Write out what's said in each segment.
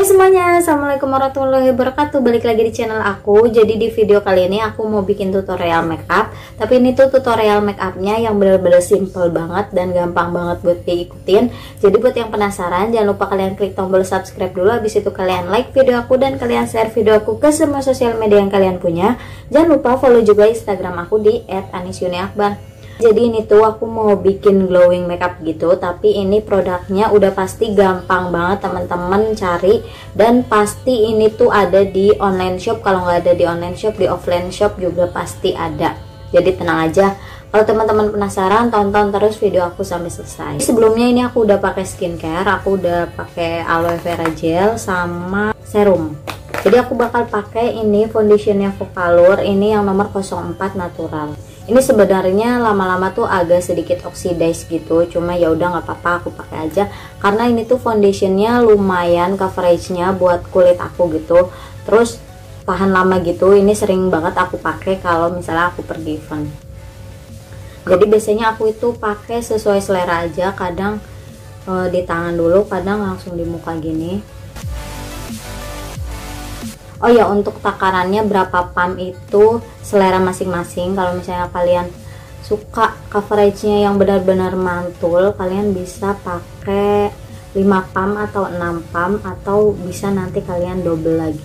Semuanya, assalamualaikum warahmatullahi wabarakatuh. Balik lagi di channel aku. Jadi di video kali ini aku mau bikin tutorial makeup. Tapi ini tuh tutorial makeupnya yang bener-bener simple banget dan gampang banget buat diikutin. Jadi buat yang penasaran, jangan lupa kalian klik tombol subscribe dulu. Habis itu kalian like video aku dan kalian share video aku ke semua sosial media yang kalian punya. Jangan lupa follow juga Instagram aku di @anisyuniakbar. Jadi ini tuh aku mau bikin glowing makeup gitu, tapi ini produknya udah pasti gampang banget teman-teman cari, dan pasti ini tuh ada di online shop. Kalau nggak ada di online shop, di offline shop juga pasti ada. Jadi tenang aja. Kalau teman-teman penasaran, tonton terus video aku sampai selesai. Sebelumnya ini aku udah pakai skincare, aku udah pakai aloe vera gel sama serum. Jadi aku bakal pakai ini foundationnya Focallure, ini yang nomor 04 natural. Ini sebenarnya lama-lama tuh agak sedikit oxidize gitu, cuma ya udah nggak apa-apa, aku pakai aja karena ini tuh foundationnya lumayan coveragenya buat kulit aku gitu, terus tahan lama gitu. Ini sering banget aku pakai kalau misalnya aku pergi event. Jadi biasanya aku itu pakai sesuai selera aja, kadang di tangan dulu, kadang langsung di muka gini. Oh ya, untuk takarannya berapa pump itu selera masing-masing. Kalau misalnya kalian suka coveragenya yang benar-benar mantul, kalian bisa pakai 5 pump atau 6 pump, atau bisa nanti kalian double lagi.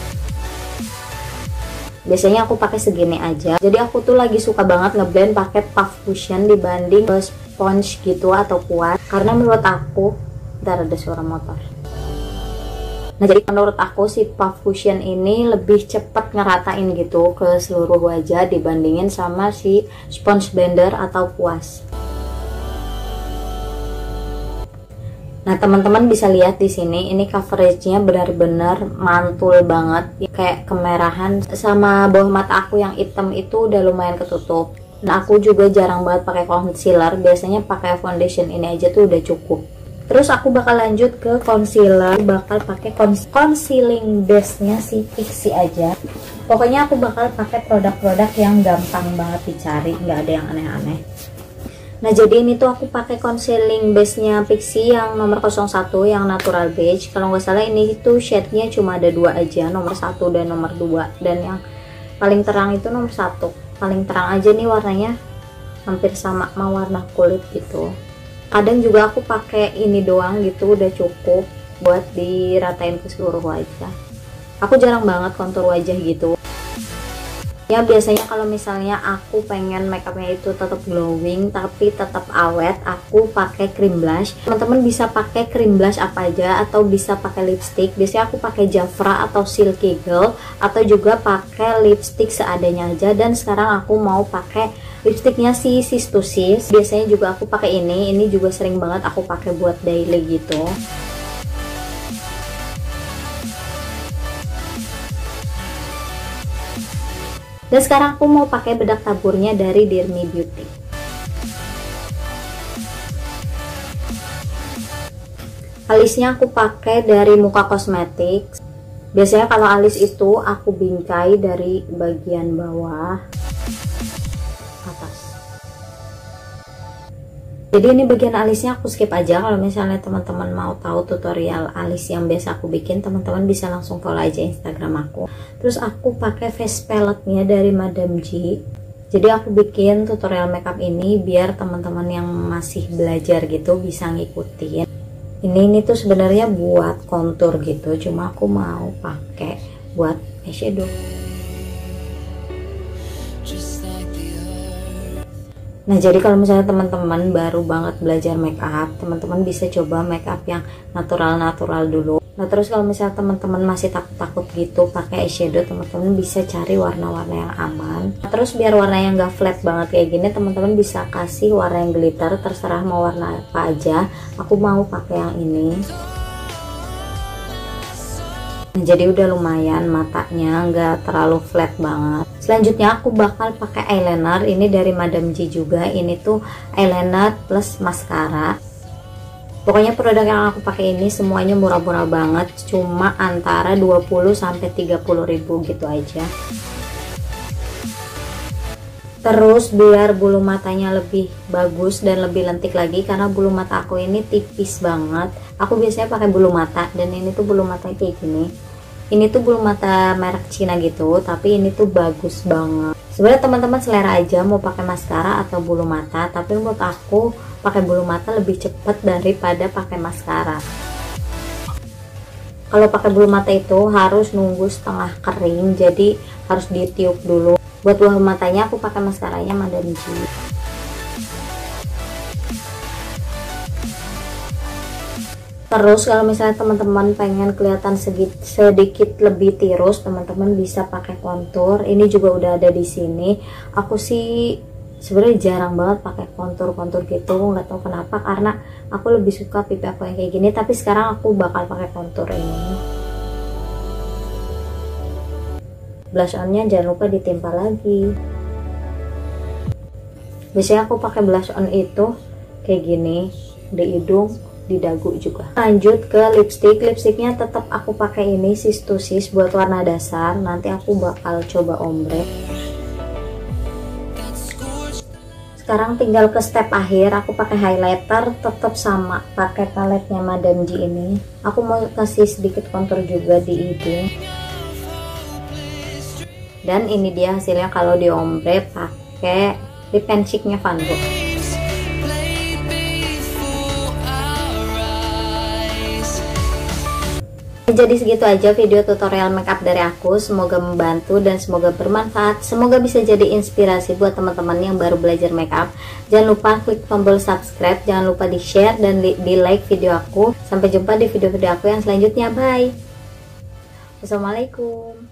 Biasanya aku pakai segini aja. Jadi aku tuh lagi suka banget ngeblend pakai puff cushion dibanding sponge gitu atau kuat, karena menurut aku, bentar ada suara motor. Nah, jadi menurut aku si puff cushion ini lebih cepat ngeratain gitu ke seluruh wajah dibandingin sama si sponge blender atau kuas. Nah, teman-teman bisa lihat di sini, ini coveragenya benar-benar mantul banget, kayak kemerahan, sama bawah mata aku yang hitam itu udah lumayan ketutup. Nah, aku juga jarang banget pakai concealer, biasanya pakai foundation ini aja tuh udah cukup. Terus aku bakal lanjut ke concealer, bakal pakai concealing base-nya si Pixi aja. Pokoknya aku bakal pakai produk-produk yang gampang banget dicari, nggak ada yang aneh-aneh. Nah, jadi ini tuh aku pakai concealing base-nya Pixi yang nomor 01 yang natural beige. Kalau nggak salah ini tuh shade-nya cuma ada 2 aja, nomor 1 dan nomor 2. Dan yang paling terang itu nomor 1. Paling terang aja nih warnanya, hampir sama sama warna kulit gitu. Kadang juga aku pakai ini doang gitu, udah cukup buat diratain ke seluruh wajah. Aku jarang banget kontur wajah gitu ya. Biasanya kalau misalnya aku pengen makeupnya itu tetap glowing tapi tetap awet, aku pakai cream blush. Teman-teman bisa pakai cream blush apa aja, atau bisa pakai lipstick. Biasanya aku pakai Jafra atau Silky Girl, atau juga pakai lipstick seadanya aja. Dan sekarang aku mau pakai lipsticknya si Sis to Sis. Biasanya juga aku pakai ini juga sering banget aku pakai buat daily gitu. Dan sekarang aku mau pakai bedak taburnya dari Dirmi Beauty. Alisnya aku pakai dari Muka Cosmetics. Biasanya kalau alis itu aku bingkai dari bagian bawah atas. Jadi ini bagian alisnya aku skip aja. Kalau misalnya teman-teman mau tahu tutorial alis yang biasa aku bikin, teman-teman bisa langsung follow aja Instagram aku. Terus aku pakai face palette-nya dari Madame G. Jadi aku bikin tutorial makeup ini biar teman-teman yang masih belajar gitu bisa ngikutin. Ini tuh sebenarnya buat kontur gitu, cuma aku mau pakai buat eyeshadow. Nah, jadi kalau misalnya teman-teman baru banget belajar makeup, teman-teman bisa coba makeup yang natural-natural dulu. Nah, terus kalau misalnya teman-teman masih takut-takut gitu pakai eyeshadow, teman-teman bisa cari warna-warna yang aman. Nah, terus biar warna yang gak flat banget kayak gini, teman-teman bisa kasih warna yang glitter, terserah mau warna apa aja. Aku mau pakai yang ini. Nah, jadi udah lumayan, matanya nggak terlalu flat banget. Selanjutnya aku bakal pakai eyeliner, ini dari Madame G juga. Ini tuh eyeliner plus maskara. Pokoknya produk yang aku pakai ini semuanya murah-murah banget, cuma antara 20 sampai 30 ribu gitu aja. Terus biar bulu matanya lebih bagus dan lebih lentik lagi, karena bulu mata aku ini tipis banget. Aku biasanya pakai bulu mata, dan ini tuh bulu mata kayak gini. Ini tuh bulu mata merek Cina gitu, tapi ini tuh bagus banget. Sebenarnya teman-teman selera aja mau pakai maskara atau bulu mata, tapi menurut aku pakai bulu mata lebih cepet daripada pakai maskara. Kalau pakai bulu mata itu harus nunggu setengah kering, jadi harus ditiup dulu. Buat bulu matanya aku pakai maskaranya Madame G. Terus kalau misalnya teman-teman pengen kelihatan sedikit lebih tirus, teman-teman bisa pakai kontur. Ini juga udah ada di sini. Aku sih sebenarnya jarang banget pakai kontur gitu, nggak tahu kenapa, karena aku lebih suka pipi aku yang kayak gini. Tapi sekarang aku bakal pakai kontur ini. Blush on-nya jangan lupa ditimpa lagi. Biasanya aku pakai blush on itu kayak gini, di hidung, di dagu juga. Lanjut ke lipstick. Lipsticknya tetap aku pakai ini Sis to Sis buat warna dasar. Nanti aku bakal coba ombre. Sekarang tinggal ke step akhir, aku pakai highlighter, tetap sama pakai paletnya Madame G ini. Aku mau kasih sedikit kontur juga di hidung. Dan ini dia hasilnya kalau di ombre pakai lip penciknya Van Gogh. Jadi segitu aja video tutorial makeup dari aku. Semoga membantu dan semoga bermanfaat. Semoga bisa jadi inspirasi buat teman-teman yang baru belajar makeup. Jangan lupa klik tombol subscribe, jangan lupa di share dan di like video aku. Sampai jumpa di video-video aku yang selanjutnya. Bye. Wassalamualaikum.